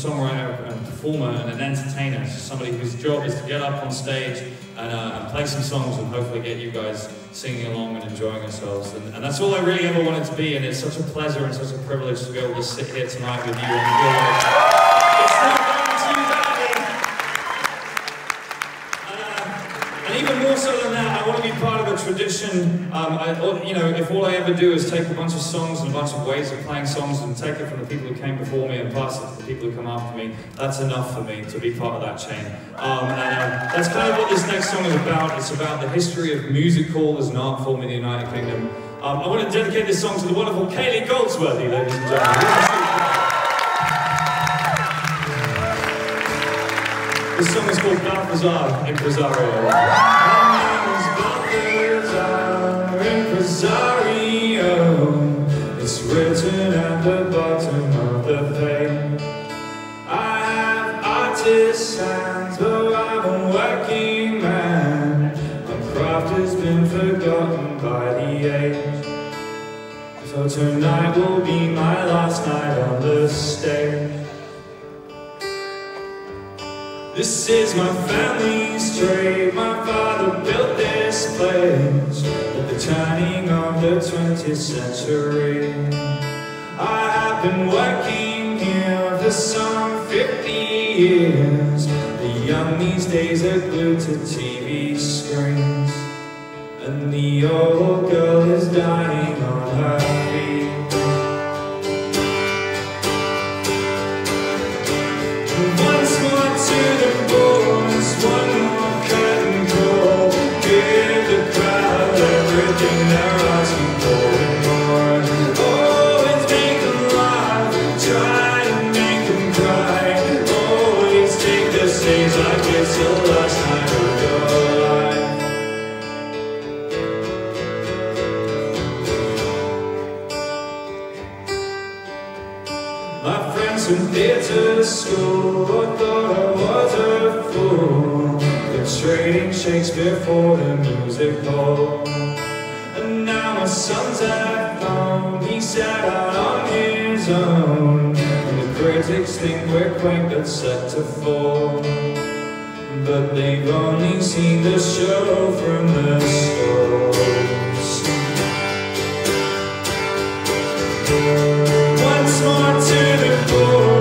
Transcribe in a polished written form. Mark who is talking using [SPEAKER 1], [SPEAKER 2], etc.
[SPEAKER 1] songwriter and performer and an entertainer, somebody whose job is to get up on stage and play some songs and hopefully get you guys singing along and enjoying yourselves. And that's all I really ever wanted to be, and it's such a pleasure and such a privilege to be able to sit here tonight with you and feel like it's not going too badly. And even more so than that, I want to be part of a tradition. If all I ever do is take a bunch of songs and a bunch of ways of playing songs and take it from the people who came before me and pass it to the people who come after me, that's enough for me to be part of that chain. That's kind of what this next song is about. It's about the history of music hall as an art form in the United Kingdom. I want to dedicate this song to the wonderful Kaylee Goldsworthy, ladies and gentlemen. This song is called Balthazar Impresario. Impresario, it's written at the bottom of the page. I have artist's hands, but I'm a working man. My craft has been forgotten by the age. So tonight will be my last night on the stage. This is my family's trade. My father built this place at the turning of the 20th century. I have been working here for some 50 years. The young these days are glued to TV screens, and the old girl is dying on her feet. Once more to the boys, one more curtain call. Give the crowd everything they're asking for and more. Always make them laugh, try to make them cry. Always take the stage like it's the last night of your life. My friends from theatre school thought I was a fool, but trading Shakespeare for the music hall. And now my son's at home, he set out on his own, and the critics think we're quaint but set to fall. But they've only seen the show from the stalls. Once more to the floor.